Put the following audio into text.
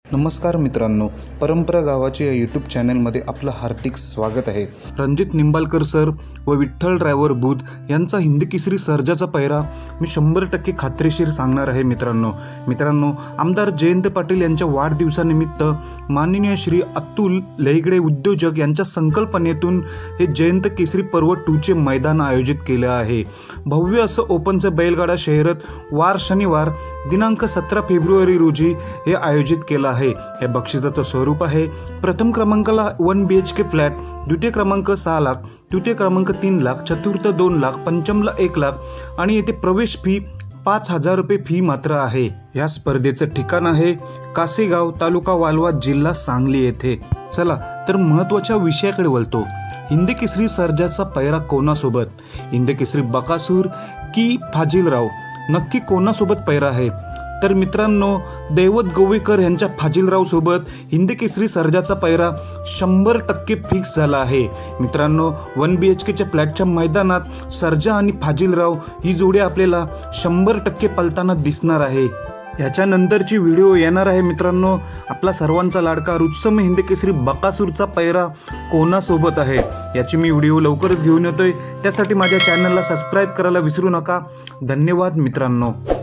नमस्कार मित्रांनो, परंपरा गावाचे या यूट्यूब चॅनलमध्ये आपलं हार्दिक स्वागत आहे। रणजित निंबाळकर सर व विठ्ठल ड्रायव्हर बुध यांचा हिंद केसरी सर्जाचा पैरा मी 100% खात्रीशीर सांगणार आहे। मित्रांनो आमदार जयंत पाटील यांच्या वाढदिवसानिमित्त माननीय श्री अतुल लेगडे उद्योजक यांच्या संकल्पनेतून हे जयंत केसरी पर्व 2चे मैदान आयोजित केले आहे। भव्य असं ओपनचं बैलगाडा शर्यत वार शनिवार दिनांक 17 फेब्रुवारी रोजी हे आयोजित केलं आहे। हे बक्षिसाचं स्वरूप आहे। प्रथम क्रमांकाला 1 BHK फ्लॅट, द्वितीय क्रमांक 6 लाख, तृतीय क्रमांक 3 लाख, चतुर्थ 2 लाख, पंचमला 1 लाख आणि येथे प्रवेश फी 5000 रुपये फी मात्र आहे। या स्पर्धेचं ठिकाण आहे कासेगाव, तालुका वालवा, जिल्हा सांगली येथे। चला तर महत्त्वाच्या विषयाकडे वळतो। हिंद केसरी सर्जाचा पैरा कोणासोबत? हिंद केसरी बकासूर की फाजिलराव? नक्की कोणासोबत पैरा आहे? तर मित्रांनो, दैवत गोवेकर यांच्या फाजिलराव सोबत हिंद केसरी सर्जाचा पैरा 100% फिक्स झाला आहे। मित्रांनो, 1 BHKच्या फ्लॅटच्या मैदानात सर्जा आणि फाजिलराव ही जोडी आपल्याला 100% पलताना दिसणार आहे। याच्यानंतरची व्हिडिओ येणार आहे मित्रांनो, आपला सर्वांचा लाडका रुत्सम हिंद केसरी बकासूरचा पैरा कोणासोबत आहे याची मी व्हिडिओ लवकरच घेऊन येतोय। त्यासाठी माझ्या चॅनलला सबस्क्राईब करायला विसरू नका। धन्यवाद मित्रांनो।